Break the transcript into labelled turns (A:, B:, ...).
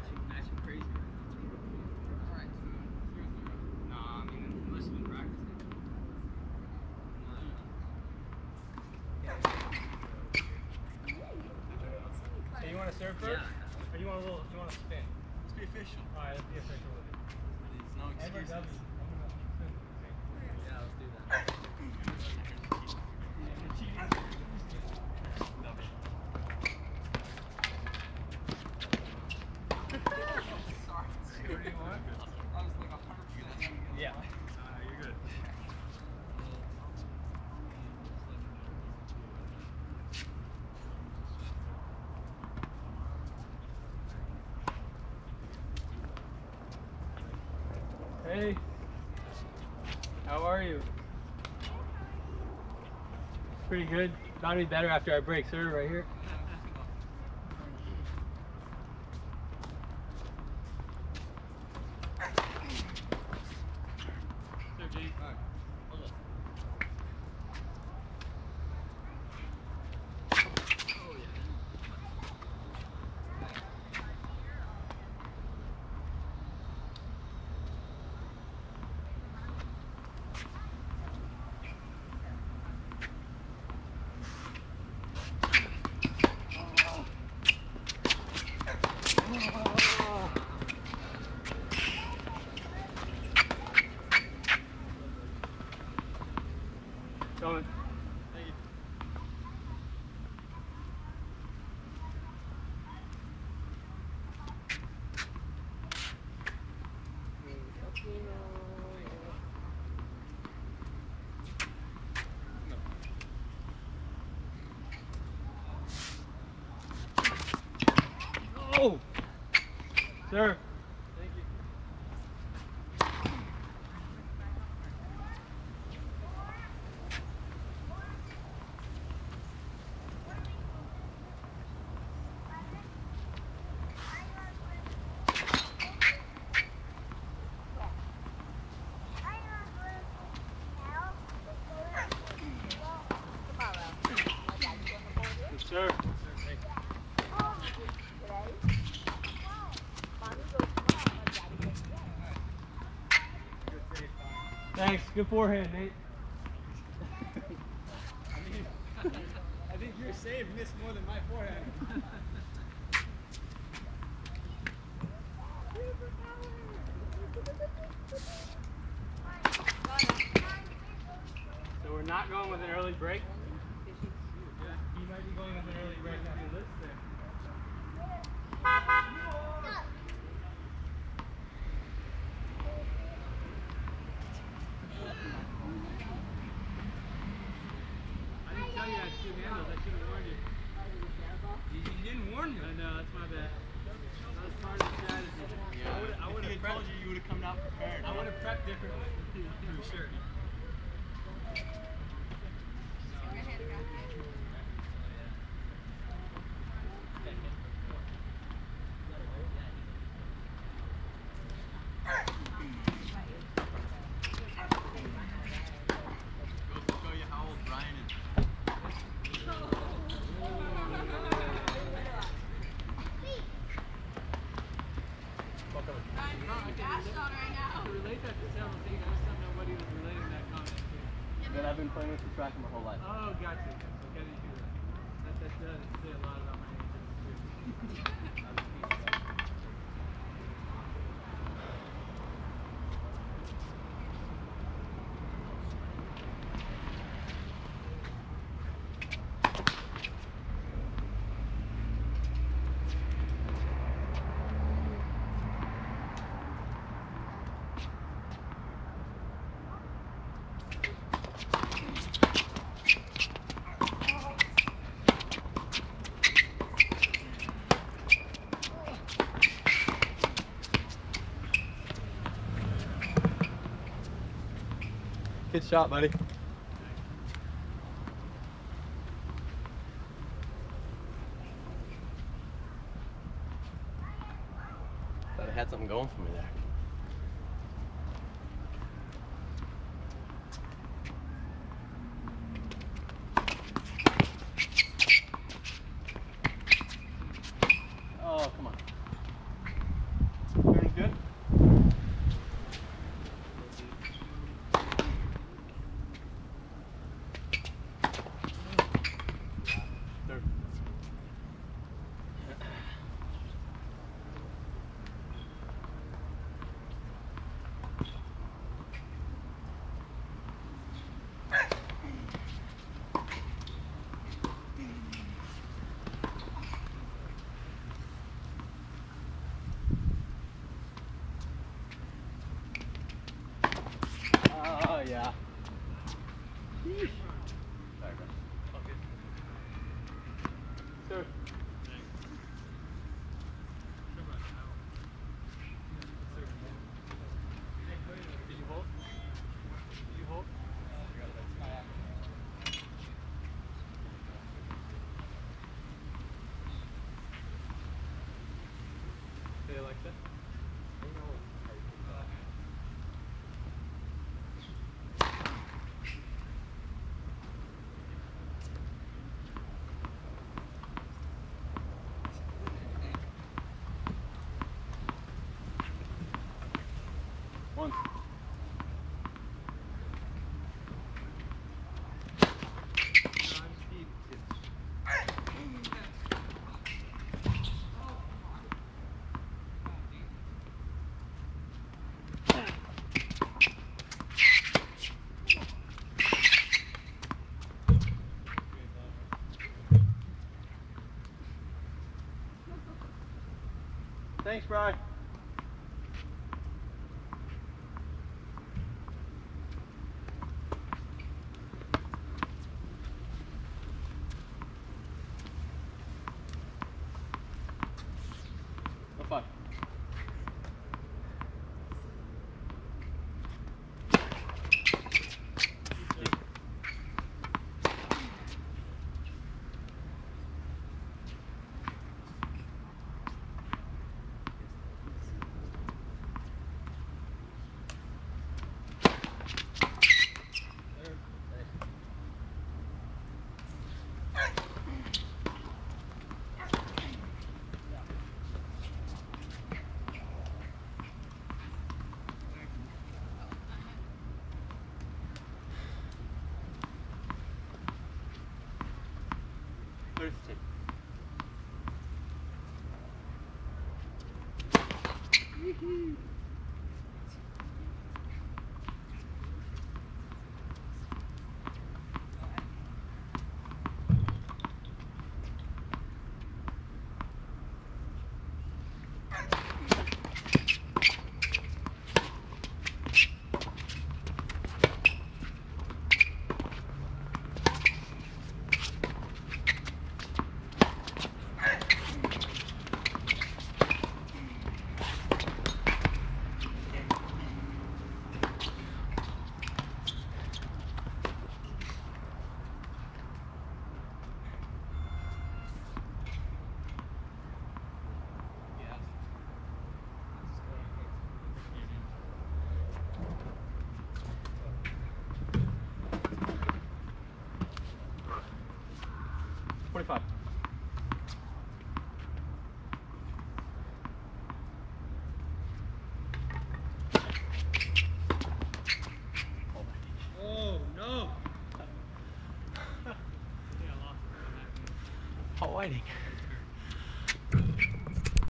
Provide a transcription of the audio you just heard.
A: matching crazy.
B: Alright.
A: Nah, I mean, unless you've been practicing.
C: So you want to serve first?
A: Yeah.
C: Or you want a spin?
D: Let's be official.
C: Alright, let's be official with it.
D: There's no excuses.
C: Yeah,
A: Yeah, let's do that.
C: What do you want?
D: I was like 100%.
C: Yeah.
D: You're good.
C: Hey. How are you? Pretty good. Thought it'd be better after I break serve right here. Going.
D: Thank you.
C: Oh! Sir.
D: Thank you.
C: Yes, sir. Thanks. Good forehand, Nate.
D: I think your save missed more than my forehand.
C: So we're not going with an early break? You might be going with an early break after this thing. I didn't tell you I had two handles. I should have warned you.
D: You didn't warn me.
C: I know, that's my bad. That was part of the strategy.
D: I would have told you, you would have come out prepared.
C: I would have prepped differently.
D: For sure. Goes to show you how old Brian is.
C: Relate that to several things. I just don't know what he was relating that comment to.
E: That I've been playing with the tracker my whole life.
C: Oh, gotcha. Okay, you do that. That does say a lot about my nature.
E: Good shot, buddy. Thought I had something going for me there. Oh, come on. Alexa. One. Thanks, Bri. Go 5. Birthday. Yes. 25.
D: Oh no!
C: I think I lost it.
E: Whiting.